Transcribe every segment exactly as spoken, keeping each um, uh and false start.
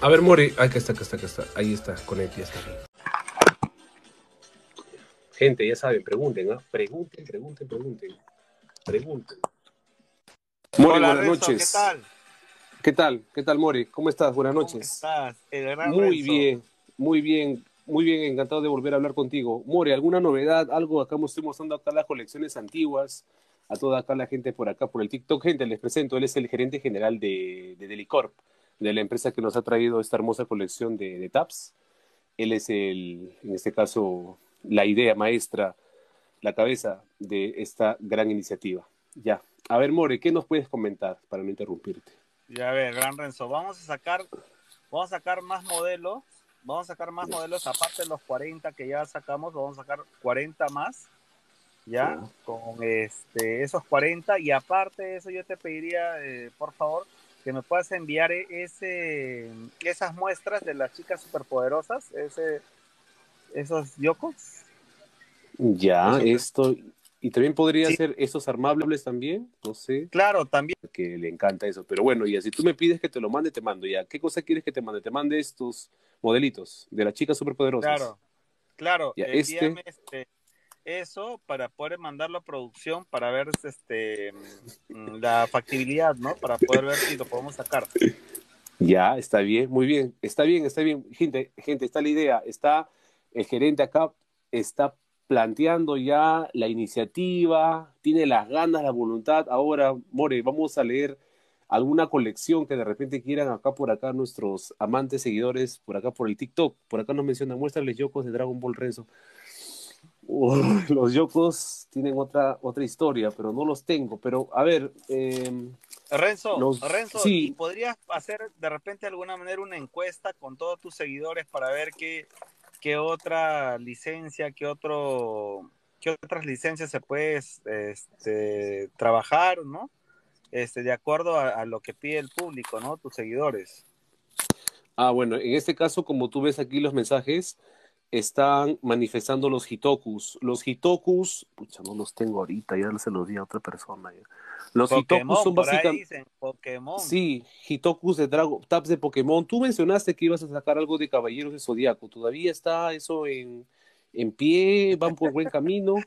A ver, More, acá está, acá está, acá está. Ahí está, con él, ya está bien. Gente, ya saben, pregunten, ¿ah? Pregunten, pregunten, pregunten. Pregunten. More, Hola buenas Renzo, ¿qué noches. tal? ¿Qué tal? ¿Qué tal, More? ¿Cómo estás? Buenas ¿Cómo noches. estás? El gran Muy Renzo. bien, muy bien, muy bien, encantado de volver a hablar contigo. More, ¿alguna novedad? Algo acá me estoy mostrando acá las colecciones antiguas, a toda acá la gente por acá, por el TikTok. Gente, les presento, él es el gerente general de, de Delicorp, de la empresa que nos ha traído esta hermosa colección de, de tabs. Él es el, en este caso, la idea maestra, la cabeza de esta gran iniciativa. Ya. A ver, More, ¿qué nos puedes comentar para no interrumpirte? Ya ver, gran Renzo, vamos a sacar, vamos a sacar más modelos, vamos a sacar más modelos, aparte de los cuarenta que ya sacamos, vamos a sacar cuarenta más, ya, Ya. con este, esos cuarenta, y aparte de eso yo te pediría, eh, por favor, que me puedas enviar ese, esas muestras de las chicas superpoderosas, ese, esos yokos, Ya, esos, esto, y también podría sí, ser estos armables también, no sé, claro, también. que le encanta eso. Pero bueno, ya, si tú me pides que te lo mande, te mando. Ya, ¿qué cosa quieres que te mande? Te mande estos modelitos de las chicas superpoderosas. Claro, claro, Ya, este, envíame este, eso para poder mandarlo a producción para ver este, mm, la factibilidad, ¿no? Para poder ver si lo podemos sacar. ya, está bien, muy bien, está bien, está bien. Gente, gente, está la idea, está el gerente acá, está planteando ya la iniciativa, tiene las ganas, la voluntad. Ahora, More, vamos a leer alguna colección que de repente quieran acá por acá nuestros amantes seguidores, por acá por el TikTok, por acá nos mencionan, muéstrales Yokos de Dragon Ball Renzo. Uh, los Yokos tienen otra, otra historia, pero no los tengo. Pero, a ver, eh, Renzo, los, Renzo, ¿y sí. podrías hacer de repente de alguna manera una encuesta con todos tus seguidores para ver qué, qué otra licencia, qué otro, qué otras licencias se puede este, trabajar, ¿no? Este, de acuerdo a, a lo que pide el público, ¿no? Tus seguidores. Ah, bueno, en este caso, como tú ves aquí los mensajes, están manifestando los hitokus. Los hitokus, pucha, no los tengo ahorita, ya se los di a otra persona. Ya. Los hitokus Pokémon, son por ahí básicamente, dicen, Pokémon. sí, hitokus de Dragon, tabs de Pokémon. Tú mencionaste que ibas a sacar algo de Caballeros de Zodiaco. ¿Todavía está eso en, en pie? ¿Van por buen camino?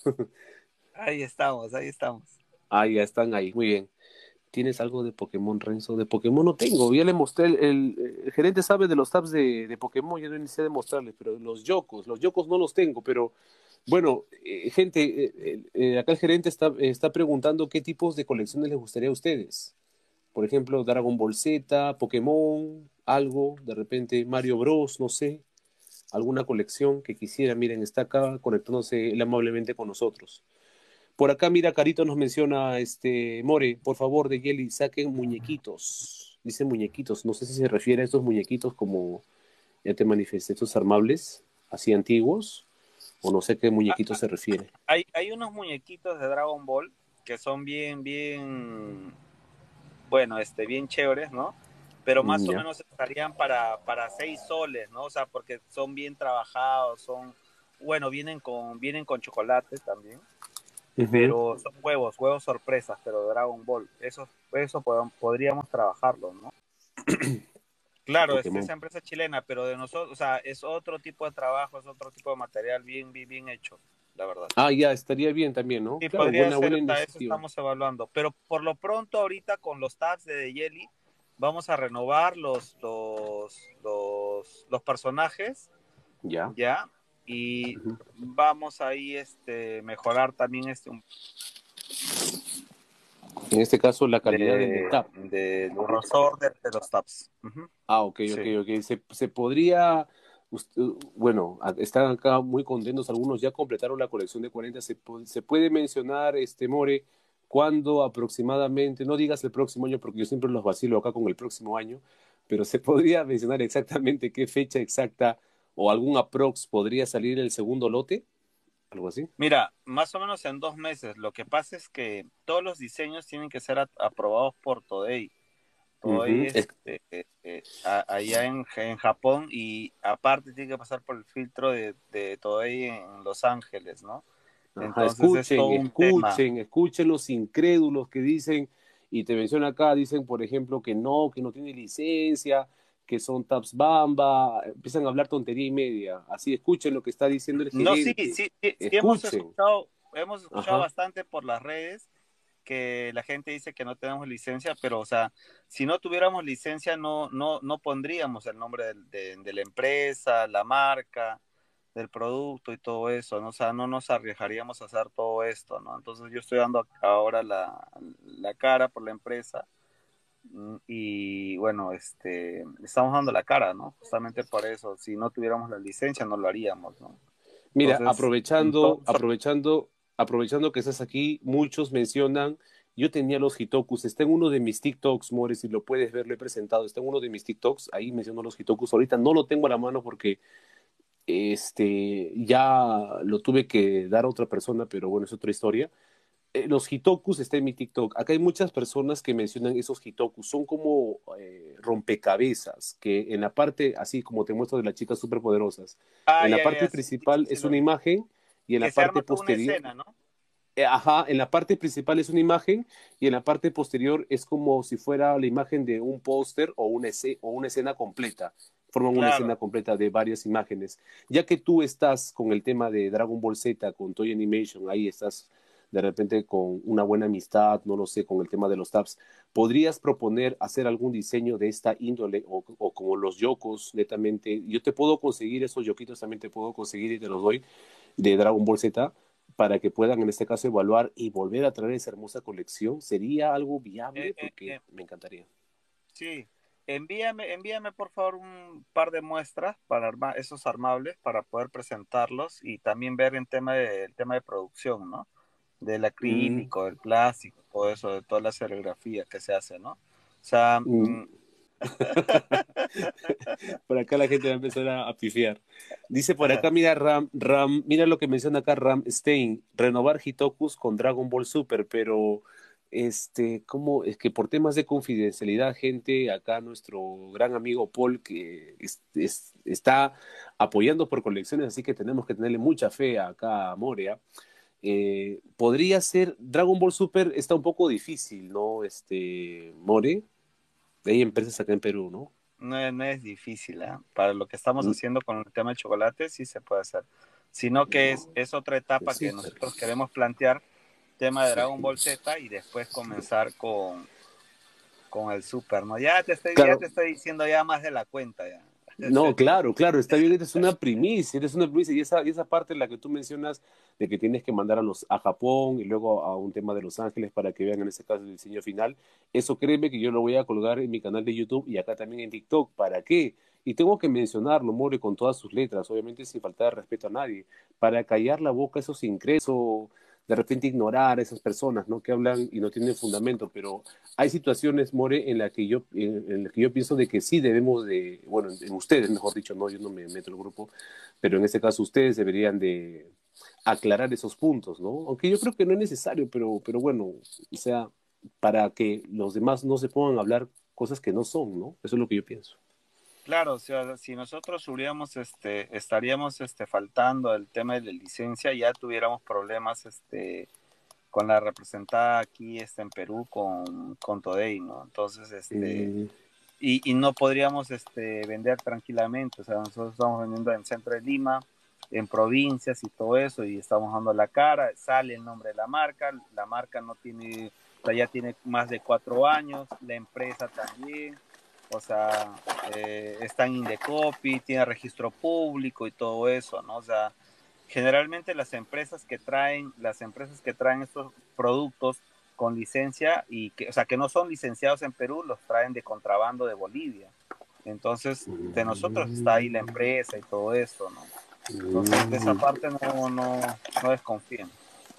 Ahí estamos, ahí estamos. Ah, ya están ahí, muy bien. ¿Tienes algo de Pokémon, Renzo? De Pokémon no tengo. Ya le mostré, el, el- el gerente sabe de los tabs de, de Pokémon, ya no inicié de mostrarles, pero los Yokos, los Yokos no los tengo, pero bueno, eh, gente, eh, eh, eh, acá el gerente está, está preguntando qué tipos de colecciones les gustaría a ustedes. Por ejemplo, Dragon Ball Z, Pokémon, algo, de repente Mario Bros, no sé, alguna colección que quisiera. Miren, está acá conectándose él amablemente con nosotros. Por acá, mira, Carito nos menciona, este, More, por favor, de Jelly, saquen muñequitos. Dice muñequitos, no sé si se refiere a estos muñequitos como, ya te manifesté, estos armables, así antiguos, o no sé a qué Ah, muñequitos ah, se refiere. hay, hay unos muñequitos de Dragon Ball que son bien, bien, bueno, este, bien chéveres, ¿no? Pero Mm, más o ya. menos estarían para, para seis soles, ¿no? O sea, porque son bien trabajados, son, bueno, vienen con, vienen con chocolate también, Ujú. pero son huevos, huevos sorpresas, pero de Dragon Ball. Eso, eso pod- podríamos trabajarlo, ¿no? Claro, es Pokémon. esa empresa chilena, pero de nosotros, o sea, es otro tipo de trabajo, es otro tipo de material bien, bien, bien hecho, la verdad. Ah, ya, estaría bien también, ¿no? Sí, Claro, podría buena, ser, buena o sea, eso iniciativa. estamos evaluando. Pero por lo pronto, ahorita con los tabs de The Jelly, vamos a renovar los, los, los, los personajes, Ya. ¿ya? Y Ujú. vamos ahí este, mejorar también este, un- En este caso, la calidad del de de, Tap. de, del grosor de, de los tabs. Ujú. Ah, ok, ok, Sí. ok. Se, se podría, ust- bueno, a- están acá muy contentos, algunos ya completaron la colección de cuarenta. Se, pu- se puede mencionar, este More, cuándo aproximadamente, no digas el próximo año porque yo siempre los vacilo acá con el próximo año, pero se podría mencionar exactamente qué fecha exacta o algún aprox podría salir el segundo lote, algo así. Mira, más o menos en dos meses. Lo que pasa es que todos los diseños tienen que ser a- aprobados por Toei. Toei Ujú. Es- este, eh, eh, a- allá en, en Japón y aparte tiene que pasar por el filtro de, de Toei en Los Ángeles, ¿no? Ajá, Entonces es todo escuchen, un tema. escuchen, escuchen los incrédulos que dicen, y te menciono acá, dicen, por ejemplo, que no, que no tiene licencia, que son taps Bamba, empiezan a hablar tontería y media. Así escuchen lo que está diciendo el No, sí, gerente, sí, sí, sí hemos escuchen. escuchado, hemos escuchado Ajá. bastante por las redes que la gente dice que no tenemos licencia, pero o sea, si no tuviéramos licencia no, no, no pondríamos el nombre de, de, de la empresa, la marca, del producto y todo eso, ¿no? O sea, no nos arriesgaríamos a hacer todo esto, ¿no? Entonces yo estoy dando ahora la, la cara por la empresa mm, y bueno, este, estamos dando la cara, ¿no? Justamente por eso, si no tuviéramos la licencia no lo haríamos, ¿no? Mira, Entonces, todo aprovechando, eso, aprovechando, aprovechando que estás aquí, muchos mencionan, yo tenía los Hitokus, está en uno de mis TikToks, More, si lo puedes ver, lo he presentado, está en uno de mis TikToks, ahí menciono los Hitokus, ahorita no lo tengo a la mano porque este, ya lo tuve que dar a otra persona, pero bueno, es otra historia. Eh, los hitokus está en mi TikTok. Acá hay muchas personas que mencionan esos hitokus. Son como eh, rompecabezas, que en la parte, así como te muestro de las chicas superpoderosas, ah, en la ya, parte ya, sí, sí, principal sí es lo una vi. imagen y en Que la se parte arma toda una posterior, escena, ¿no? eh, ajá, en la parte principal es una imagen y en la parte posterior es como si fuera la imagen de un póster o, una esce- o una escena completa. Forman una escena Claro. completa de varias imágenes. Ya que tú estás con el tema de Dragon Ball Z, con Toy Animation, ahí estás de repente con una buena amistad, no lo sé, con el tema de los tabs, ¿podrías proponer hacer algún diseño de esta índole o, o como los yokos, netamente? Yo te puedo conseguir esos yoquitos, también te puedo conseguir y te los doy de Dragon Ball Z para que puedan en este caso evaluar y volver a traer esa hermosa colección. ¿Sería algo Eh, viable? eh, Porque eh, me encantaría. sí. Envíame, envíame por favor un par de muestras para armar esos armables para poder presentarlos y también ver el tema de, el tema de producción, ¿no? Del Mm, acrílico, del plástico, todo eso, de toda la serigrafía que se hace, ¿no? O sea, mm. mm, Por acá la gente va a empezar a, a pifiar. Dice por acá, mira Ram, Ram, mira lo que menciona acá Ram Stein, renovar Hitokus con Dragon Ball Super, pero este, ¿cómo? Es que por temas de confidencialidad, gente, acá nuestro gran amigo Paul, que es- es- está apoyando por colecciones, así que tenemos que tenerle mucha fe acá a Moria. Eh, podría ser, Dragon Ball Super está un poco difícil, ¿no? Este, More, hay empresas acá en Perú, ¿no? no, es- no es difícil, ¿ah? Para lo que estamos Mm, haciendo con el tema del chocolate, sí se puede hacer. Sino que es, es otra etapa que súper. nosotros queremos plantear, tema de Dragon Ball Z, y después comenzar con, con el Super, ¿no? Ya te estoy, ya Claro, te estoy diciendo ya más de la cuenta, ya. no, claro, claro, está bien, esta es una primicia, esta es una primicia, y esa, y esa parte en la que tú mencionas de que tienes que mandar a los a Japón y luego a un tema de Los Ángeles para que vean en este caso el diseño final, eso créeme que yo lo voy a colgar en mi canal de YouTube y acá también en TikTok, ¿para qué? Y tengo que mencionarlo, More, con todas sus letras, obviamente sin faltar de respeto a nadie, para callar la boca a esos incrédulos, de repente ignorar a esas personas, ¿no? Que hablan y no tienen fundamento, pero hay situaciones, More, en las que yo, en, en las que yo pienso de que sí debemos de, bueno, en ustedes, mejor dicho, no, yo no me meto en el grupo, pero en este caso ustedes deberían de aclarar esos puntos, ¿no? Aunque yo creo que no es necesario, pero, pero bueno, o sea, para que los demás no se pongan a hablar cosas que no son, ¿no? Eso es lo que yo pienso. Claro, o sea, si nosotros hubiéramos, este, estaríamos, este, faltando el tema de la licencia, ya tuviéramos problemas, este, con la representada aquí, este, en Perú, con, con Today, ¿no? Entonces, este, Mm, y, y no podríamos, este, vender tranquilamente, o sea, nosotros estamos vendiendo en centro de Lima, en provincias y todo eso, y estamos dando la cara, sale el nombre de la marca, la marca no tiene, o sea, ya tiene más de cuatro años, la empresa también, o sea, eh, está en Indecopy, tiene registro público y todo eso, ¿no? O sea, generalmente las empresas que traen, las empresas que traen estos productos con licencia y que, o sea, que no son licenciados en Perú, los traen de contrabando de Bolivia. Entonces, de nosotros está ahí la mm, empresa y todo eso, ¿no? Entonces, de esa mm, parte no, no, no desconfíen.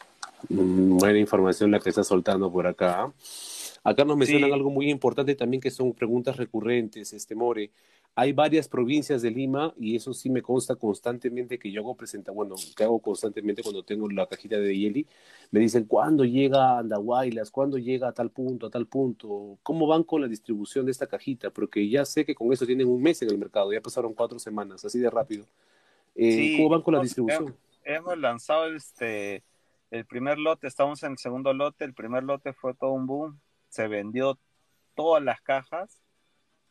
mm, buena información la que está soltando por acá. ¿Ah? Acá nos mencionan Sí, algo muy importante también que son preguntas recurrentes, este More. Hay varias provincias de Lima y eso sí me consta constantemente que yo hago presenta, bueno, que hago constantemente cuando tengo la cajita de Yeli. Me dicen, ¿cuándo llega a Andahuaylas? ¿Cuándo llega a tal punto, a tal punto? ¿Cómo van con la distribución de esta cajita? Porque ya sé que con eso tienen un mes en el mercado, ya pasaron cuatro semanas, así de rápido. Eh, sí, ¿cómo van con la hemos, he- distribución? hemos lanzado este, el primer lote, estamos en el segundo lote, el primer lote fue todo un boom, se vendió todas las cajas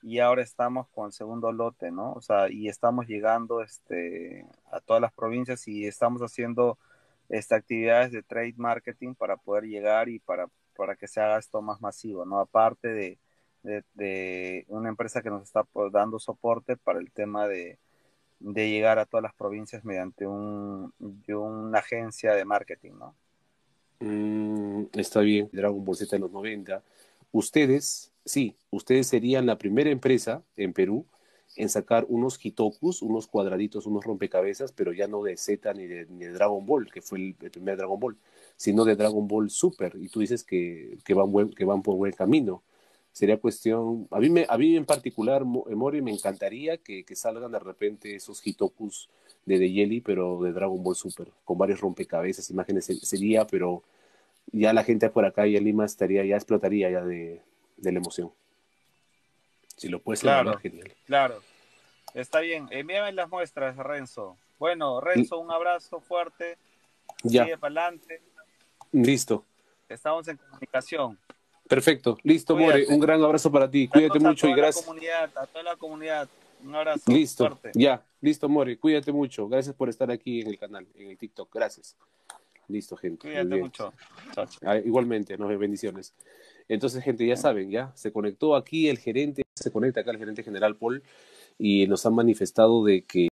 y ahora estamos con el segundo lote, ¿no? O sea, y estamos llegando este, a todas las provincias y estamos haciendo este, actividades de trade marketing para poder llegar y para, para que se haga esto más masivo, ¿no? Aparte de, de, de una empresa que nos está pues, dando soporte para el tema de, de llegar a todas las provincias mediante un, de una agencia de marketing, ¿no? Mm, está bien, Dragon Ball Z en los noventa. Ustedes, sí, ustedes serían la primera empresa en Perú en sacar unos hitokus, unos cuadraditos, unos rompecabezas, pero ya no de Z ni de, ni de Dragon Ball, que fue el, el primer Dragon Ball, sino de Dragon Ball Super. Y tú dices que, que, van, buen, que van por buen camino. Sería cuestión, a mí, me, a mí en particular, Mori, me encantaría que, que salgan de repente esos hitokus de The Jelly, pero de Dragon Ball Super, con varios rompecabezas, imágenes sería, pero ya la gente por acá y en Lima estaría, ya explotaría ya de, de la emoción. Si lo puedes elaborar, Claro, genial. claro. Está bien. Envíame las muestras, Renzo. Bueno, Renzo, un abrazo fuerte. Ya, Sigue para adelante. listo. Estamos en comunicación. Perfecto, listo, More. Cuídate. Un gran abrazo para ti. Cuídate Saludos a mucho y toda la gracias. comunidad, a toda la comunidad. Un abrazo Listo, fuerte. ya, listo, More. Cuídate mucho. Gracias por estar aquí en el canal, en el TikTok. Gracias. Listo, gente. Muy Cuídate bien. mucho. Chao, chao. Ah, igualmente, nos bendiciones. Entonces, gente, ya saben, ya se conectó aquí el gerente, se conecta acá el gerente general Paul y nos han manifestado de que